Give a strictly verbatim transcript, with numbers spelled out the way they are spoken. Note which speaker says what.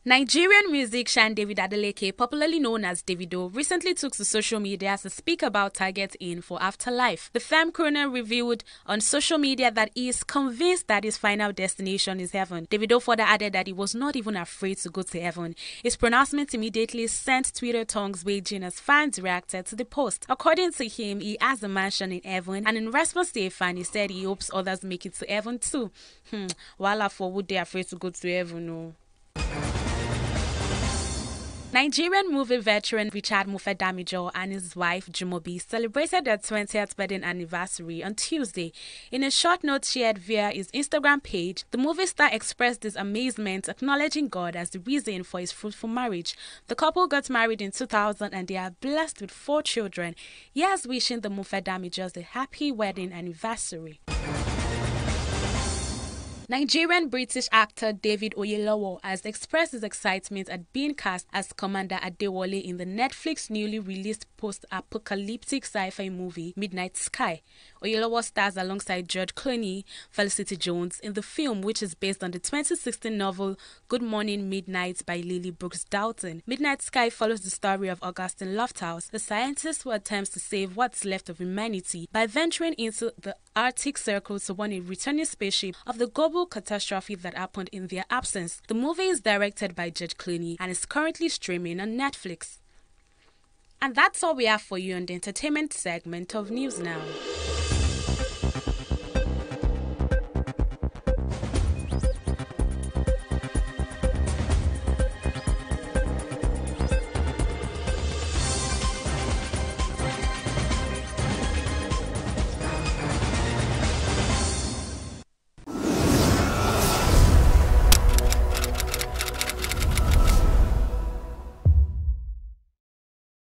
Speaker 1: Nigerian musician David Adeleke, popularly known as Davido, recently took to social media to speak about target in for afterlife. The fame crooner revealed on social media that he is convinced that his final destination is heaven. Davido further added that he was not even afraid to go to heaven. His pronouncement immediately sent Twitter tongues raging as fans reacted to the post. According to him, he has a mansion in heaven, and in response to a fan, he said he hopes others make it to heaven too. Hmm, Wala for would they afraid to go to heaven? No. Nigerian movie veteran Richard Mofe-Damijo and his wife Jumobi celebrated their twentieth wedding anniversary on Tuesday. In a short note shared via his Instagram page, the movie star expressed his amazement, acknowledging God as the reason for his fruitful marriage. The couple got married in two thousand and they are blessed with four children. Here's wishing the Mofe-Damijos a happy wedding anniversary. Nigerian-British actor David Oyelowo has expressed his excitement at being cast as Commander Adewale in the Netflix newly released post-apocalyptic sci-fi movie Midnight Sky. Oyelowo stars alongside George Clooney, Felicity Jones in the film, which is based on the twenty sixteen novel Good Morning Midnight by Lily Brooks Dalton. Midnight Sky follows the story of Augustine Lofthouse, a scientist who attempts to save what's left of humanity by venturing into the Arctic Circle to warn a returning spaceship of the global catastrophe that happened in their absence. The movie is directed by George Clooney and is currently streaming on Netflix. And that's all we have for you on the entertainment segment of News Now.